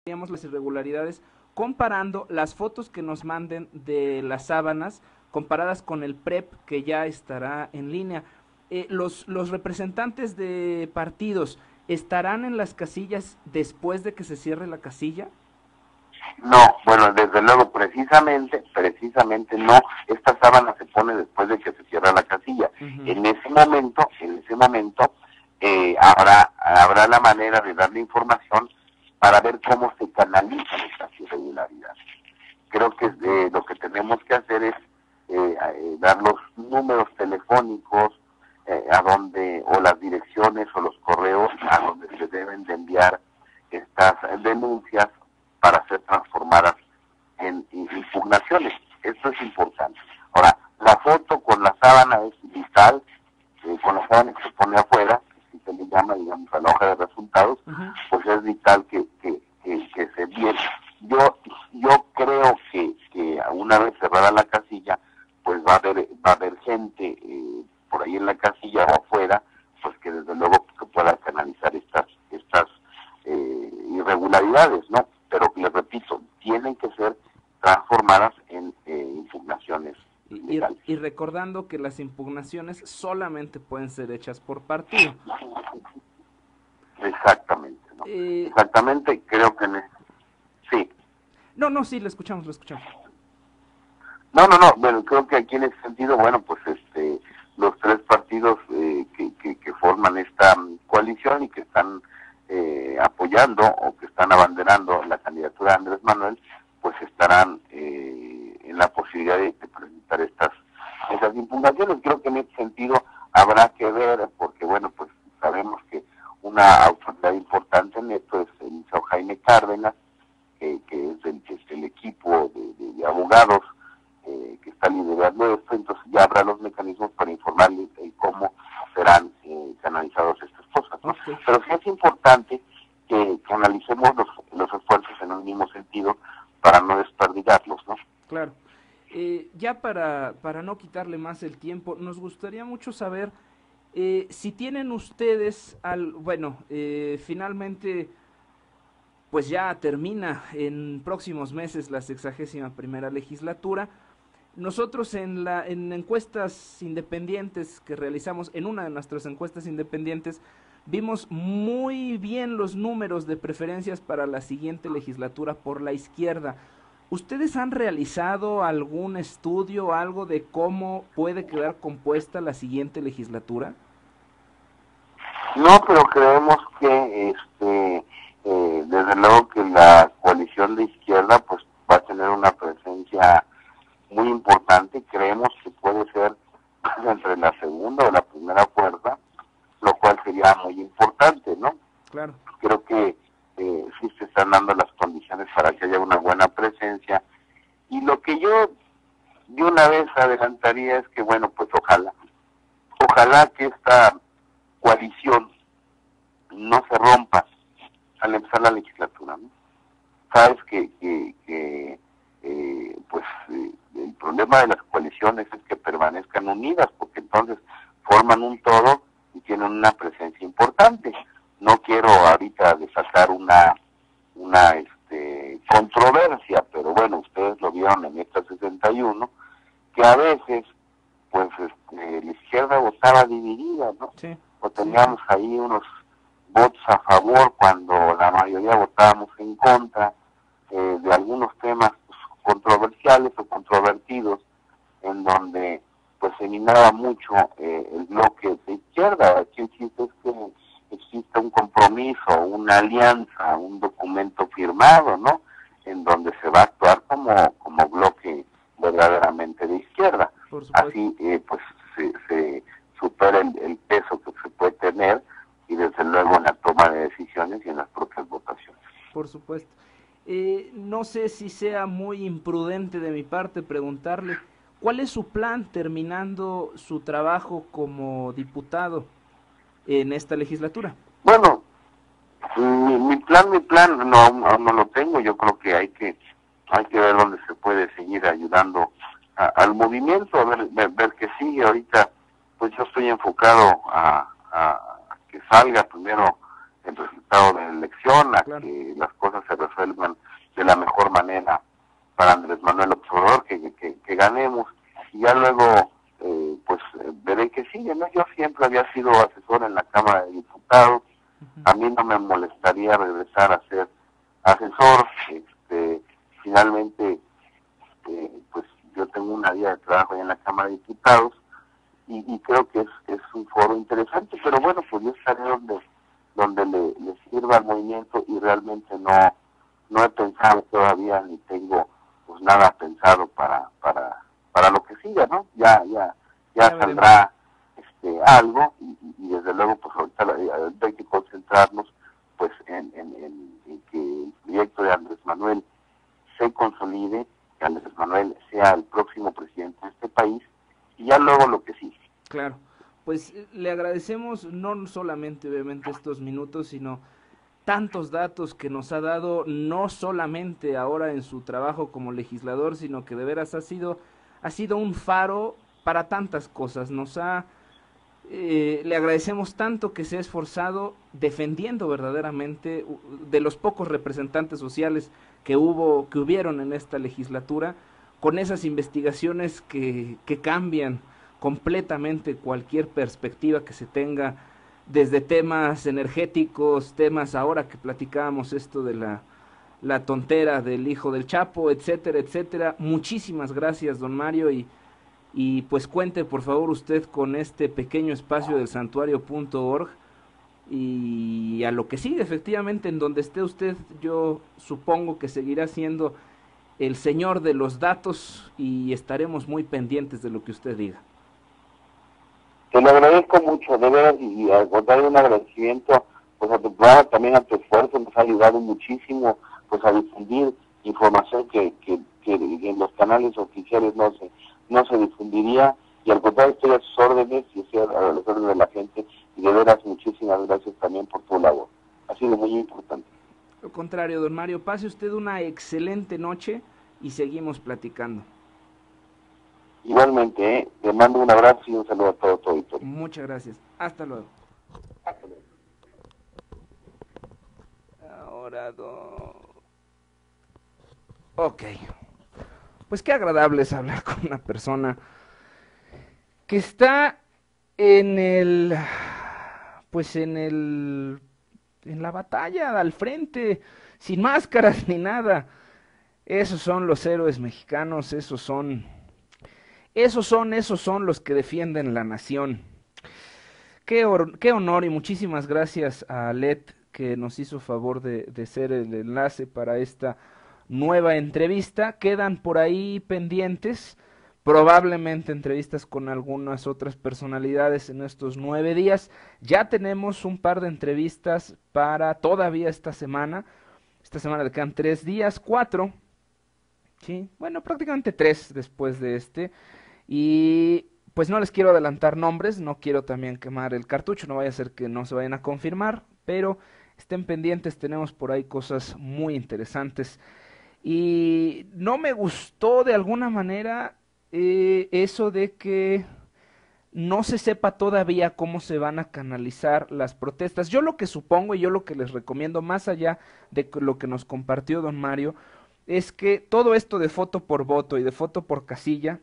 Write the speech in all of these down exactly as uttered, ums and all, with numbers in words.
las irregularidades comparando las fotos que nos manden de las sábanas comparadas con el P R E P que ya estará en línea. Eh, los, los representantes de partidos estarán en las casillas después de que se cierre la casilla. No, bueno, desde luego, precisamente, precisamente no, esta sábana se pone después de que se cierra la casilla. Uh-huh. En ese momento, en ese momento, eh, habrá, habrá la manera de darle información para ver cómo se canalizan estas irregularidades. Creo que eh, lo que tenemos que hacer es eh, eh, dar los números telefónicos eh, a donde, o las direcciones o los correos a donde se deben de enviar estas denuncias para ser transformadas en impugnaciones. Esto es importante. Ahora, la foto con la sábana es vital, eh, con la sábana que se pone afuera, si se le llama, digamos, a la hoja de resultados, uh-huh. pues es vital que, que, que, que se viera. Yo, yo creo que, que una vez cerrada la casilla, pues va a haber, va a haber gente eh, por ahí en la casilla o afuera, pues que desde luego que pueda canalizar estas, estas eh, irregularidades, ¿no? Pero les repito, tienen que ser transformadas en eh, impugnaciones. Y, y, y recordando que las impugnaciones solamente pueden ser hechas por partido. Exactamente, ¿no? Eh, Exactamente, creo que... Ne- sí. No, no, sí, lo escuchamos, lo escuchamos. No, no, no, bueno, creo que aquí en ese sentido, bueno, pues este los tres partidos eh, que, que, que forman esta coalición y que están eh, apoyando o que están abanderando la candidatura de Andrés Manuel, pues estarán eh, en la posibilidad de, de presentar estas, estas impugnaciones. Creo que en ese sentido habrá que ver, porque bueno, pues sabemos que una autoridad importante en esto es el licenciado Jaime Cárdenas, que, que es el, que es el equipo de, de, de abogados eh, que está liderando esto, entonces ya habrá los mecanismos para informarles de cómo serán eh, canalizados estas cosas, ¿no? Okay. Pero sí es importante que, que analicemos los, los esfuerzos en un mismo sentido para no desperdigarlos, ¿no? Claro. Eh, ya para, para no quitarle más el tiempo, nos gustaría mucho saber eh, si tienen ustedes, al, bueno, eh, finalmente, pues ya termina en próximos meses la sexagésima primera legislatura. Nosotros en, la, en encuestas independientes que realizamos, en una de nuestras encuestas independientes, vimos muy bien los números de preferencias para la siguiente legislatura por la izquierda. ¿Ustedes han realizado algún estudio, algo de cómo puede quedar compuesta la siguiente legislatura? No, pero creemos que, este, eh, desde luego que la coalición de izquierda pues va a tener una presencia muy importante. Creemos que puede ser entre la segunda o la primera fuerza, lo cual sería muy importante, ¿no? Claro. Creo que eh, sí se están dando las condiciones para que haya una buena presencia. Y lo que yo de una vez adelantaría es que, bueno, pues ojalá, ojalá que esta coalición no se rompa al empezar la legislatura, ¿no? Sabes que, que, que eh, pues eh, el problema de las coaliciones es que permanezcan unidas, porque entonces forman un todo y tienen una presencia importante. No quiero ahorita desatar una una este controversia, pero bueno, ustedes lo vieron en esta sesenta y uno, que a veces pues este, la izquierda votaba dividida, ¿no? Sí. O teníamos ahí unos votos a favor cuando la mayoría votábamos en contra eh, de algunos temas pues, controversiales o controvertidos, en donde pues se minaba mucho eh, el bloque de izquierda. Aquí el chiste es que existe un compromiso, una alianza, un documento firmado, ¿no? En donde se va a actuar como, como bloque verdaderamente de izquierda. Así eh, pues se, se supera el, el peso que se puede tener y desde luego en la toma de decisiones y en las propias votaciones. Por supuesto. Eh, no sé si sea muy imprudente de mi parte preguntarle, ¿cuál es su plan terminando su trabajo como diputado en esta legislatura? Bueno, mi, mi plan, mi plan, no, aún no lo tengo. Yo creo que hay que hay que ver dónde se puede seguir ayudando a, al movimiento, a ver, ver, ver qué sigue. Ahorita, pues yo estoy enfocado a, a, a que salga primero el resultado resultado de la elección, a Claro. que las cosas se resuelvan de la mejor manera para Andrés Manuel López Obrador, que, que, que ganemos, y ya luego eh, pues eh, veré que sigue, ¿no? Yo siempre había sido asesor en la Cámara de Diputados, Ujú. a mí no me molestaría regresar a ser asesor, este, finalmente eh, pues yo tengo una vida de trabajo ahí en la Cámara de Diputados, y, y creo que es, es un foro interesante, pero bueno, pues yo estaré donde, donde le, le sirva al movimiento, y realmente no, no he pensado todavía, ni tengo pues nada pensado para, para, para lo que siga, ¿no? Ya, ya, ya, Ya veremos. saldrá este algo, y, y desde luego pues ahorita, ahorita hay que concentrarnos pues en, en, en, en que el proyecto de Andrés Manuel se consolide, que Andrés Manuel sea el próximo presidente de este país, y ya luego lo que sigue. Claro, pues eh, le agradecemos no solamente obviamente estos minutos, sino tantos datos que nos ha dado, no solamente ahora en su trabajo como legislador, sino que de veras ha sido, ha sido un faro para tantas cosas. Nos ha, eh, le agradecemos tanto que se ha esforzado defendiendo verdaderamente uh, de los pocos representantes sociales que hubo, que hubieron en esta legislatura, con esas investigaciones que, que cambian completamente cualquier perspectiva que se tenga, desde temas energéticos, temas ahora que platicábamos esto de la, la tontera del hijo del Chapo, etcétera, etcétera. Muchísimas gracias, don Mario, y, y pues cuente por favor usted con este pequeño espacio del santuario punto org, y a lo que sigue, efectivamente, en donde esté usted, yo supongo que seguirá siendo el señor de los datos, y estaremos muy pendientes de lo que usted diga. Te lo agradezco mucho, de veras, y, y al contrario, un agradecimiento pues a tu programa, también a tu esfuerzo, nos ha ayudado muchísimo pues a difundir información que, que, que en los canales oficiales no se, no se difundiría, y al contrario estoy a sus órdenes y estoy a los órdenes de la gente, y de veras muchísimas gracias también por tu labor, ha sido muy importante. Lo contrario, don Mario, pase usted una excelente noche y seguimos platicando. Igualmente, ¿eh? Te mando un abrazo y un saludo a todo tu auditorio. Muchas gracias. Hasta luego. Hasta luego. Ahora, do... Ok. Pues qué agradable es hablar con una persona que está en el... Pues en el... En la batalla, al frente, sin máscaras ni nada. Esos son los héroes mexicanos, esos son... Esos son, esos son los que defienden la nación. Qué, or, qué honor, y muchísimas gracias a Led, que nos hizo favor de, de ser el enlace para esta nueva entrevista. Quedan por ahí pendientes, probablemente entrevistas con algunas otras personalidades en estos nueve días. Ya tenemos un par de entrevistas para todavía esta semana. Esta semana le quedan tres días, cuatro. Sí, bueno, prácticamente tres después de este. Y pues no les quiero adelantar nombres, no quiero también quemar el cartucho, no vaya a ser que no se vayan a confirmar, pero estén pendientes, tenemos por ahí cosas muy interesantes. Y no me gustó de alguna manera eh, eso de que no se sepa todavía cómo se van a canalizar las protestas. Yo lo que supongo y yo lo que les recomiendo, más allá de lo que nos compartió don Mario, es que todo esto de foto por voto y de foto por casilla,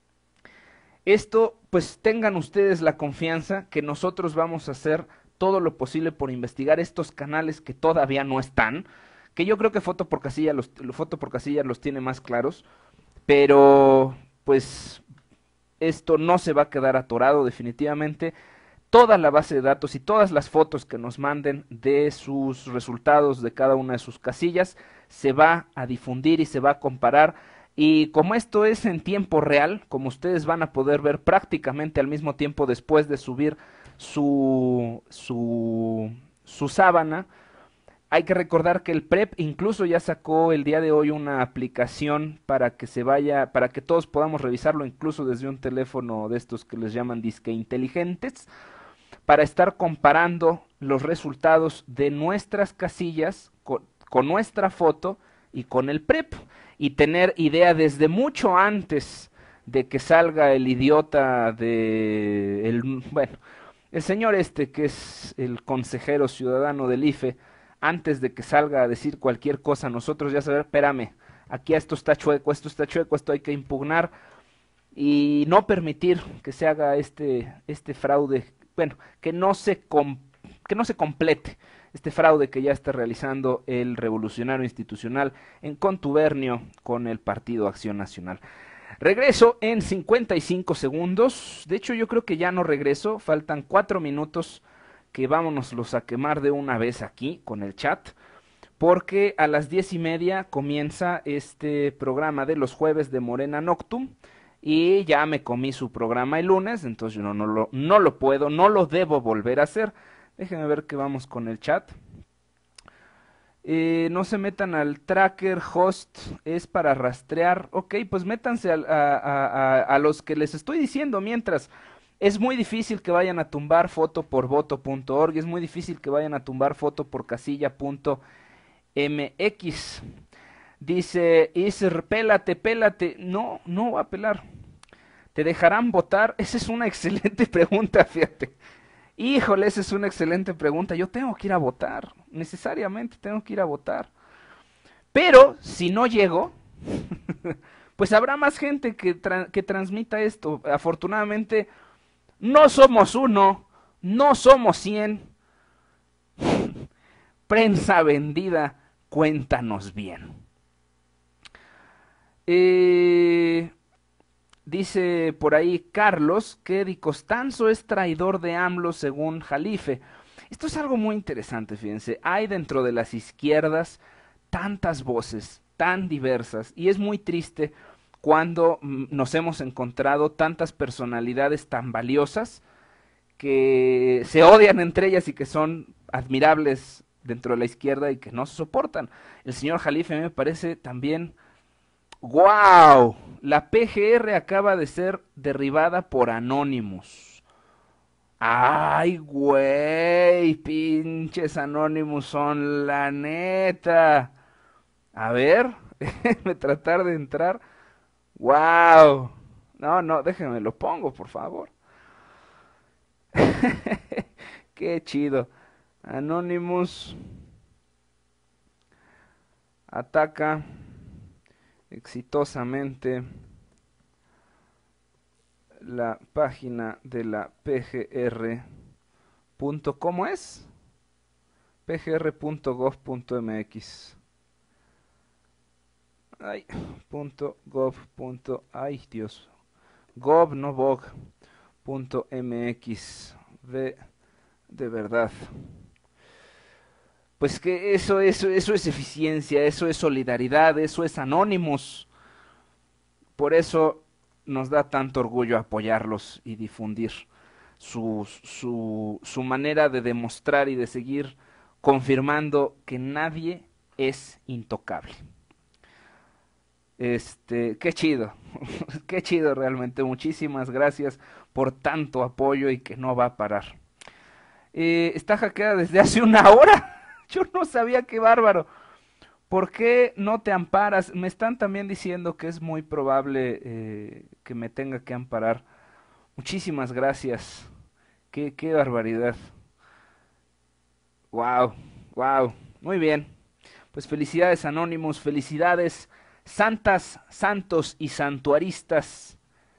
esto, pues tengan ustedes la confianza que nosotros vamos a hacer todo lo posible por investigar estos canales que todavía no están, que yo creo que Foto por Casilla los, Foto por Casilla los tiene más claros, pero pues esto no se va a quedar atorado definitivamente. Toda la base de datos y todas las fotos que nos manden de sus resultados de cada una de sus casillas se va a difundir y se va a comparar. Y como esto es en tiempo real, como ustedes van a poder ver prácticamente al mismo tiempo después de subir su, su, su sábana, hay que recordar que el P R E P incluso ya sacó el día de hoy una aplicación para que se vaya, para que todos podamos revisarlo incluso desde un teléfono de estos que les llaman disque inteligentes, para estar comparando los resultados de nuestras casillas con, con nuestra foto y con el P R E P, y tener idea desde mucho antes de que salga el idiota de el, bueno, el señor este que es el consejero ciudadano del I F E, antes de que salga a decir cualquier cosa, nosotros ya saber, espérame, aquí esto está chueco, esto está chueco, esto hay que impugnar y no permitir que se haga este, este fraude, bueno, que no se com- que no se complete este fraude que ya está realizando el Revolucionario Institucional en contubernio con el Partido Acción Nacional. Regreso en cincuenta y cinco segundos, de hecho yo creo que ya no regreso, faltan cuatro minutos que vámonoslos a quemar de una vez aquí con el chat, porque a las diez y media comienza este programa de los jueves de Morena Noctum, y ya me comí su programa el lunes, entonces yo no, no, lo, no lo puedo, no lo debo volver a hacer. Déjenme ver que vamos con el chat. Eh, no se metan al tracker, host es para rastrear. Ok, pues métanse a, a, a, a los que les estoy diciendo mientras. Es muy difícil que vayan a tumbar foto por voto punto org, es muy difícil que vayan a tumbar foto por casilla punto m x. Dice Isr, pélate, pélate. No, no va a pelar. ¿Te dejarán votar? Esa es una excelente pregunta, fíjate. Híjole, esa es una excelente pregunta. Yo tengo que ir a votar. Necesariamente tengo que ir a votar. Pero, si no llego, pues habrá más gente que, tra que transmita esto. Afortunadamente, no somos uno, no somos cien. Prensa vendida, cuéntanos bien. Eh... Dice por ahí Carlos que Di Costanzo es traidor de AMLO según Jalife. Esto es algo muy interesante, fíjense. Hay dentro de las izquierdas tantas voces tan diversas y es muy triste cuando nos hemos encontrado tantas personalidades tan valiosas que se odian entre ellas y que son admirables dentro de la izquierda y que no se soportan. El señor Jalife a mí me parece también... ¡Wow! La P G R acaba de ser derribada por Anonymous. ¡Ay, güey! Pinches Anonymous son la neta. A ver, déjenme tratar de entrar. ¡Wow! No, no, déjenme lo pongo, por favor. ¡Qué chido! Anonymous ataca exitosamente la página de la P G R. ¿Cómo es? P G R punto gov punto m x. Ay, punto gov. Ay, Dios. Gov, no bog. Punto mx. De, de verdad. Pues que eso, eso, eso es eficiencia, eso es solidaridad, eso es Anonymous. Por eso nos da tanto orgullo apoyarlos y difundir su, su, su manera de demostrar y de seguir confirmando que nadie es intocable. Este, qué chido, qué chido realmente. Muchísimas gracias por tanto apoyo y que no va a parar. Eh, está hackeada desde hace una hora. Yo no sabía, qué bárbaro. ¿Por qué no te amparas? Me están también diciendo que es muy probable eh, que me tenga que amparar. Muchísimas gracias. Qué, qué barbaridad. Wow, wow. Muy bien. Pues felicidades Anónimos, felicidades santas, santos y santuaristas.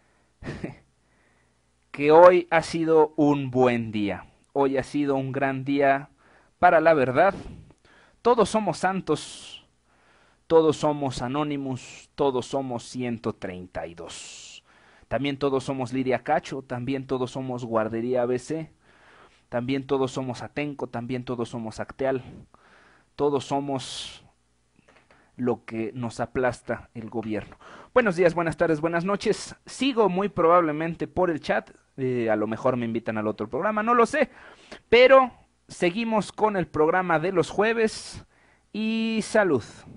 Que hoy ha sido un buen día. Hoy ha sido un gran día para la verdad. Todos somos santos, todos somos Anonymous, todos somos ciento treinta y dos. También todos somos Lidia Cacho, también todos somos Guardería A B C, también todos somos Atenco, también todos somos Acteal, todos somos lo que nos aplasta el gobierno. Buenos días, buenas tardes, buenas noches. Sigo muy probablemente por el chat, eh, a lo mejor me invitan al otro programa, no lo sé, pero seguimos con el programa de los jueves y salud.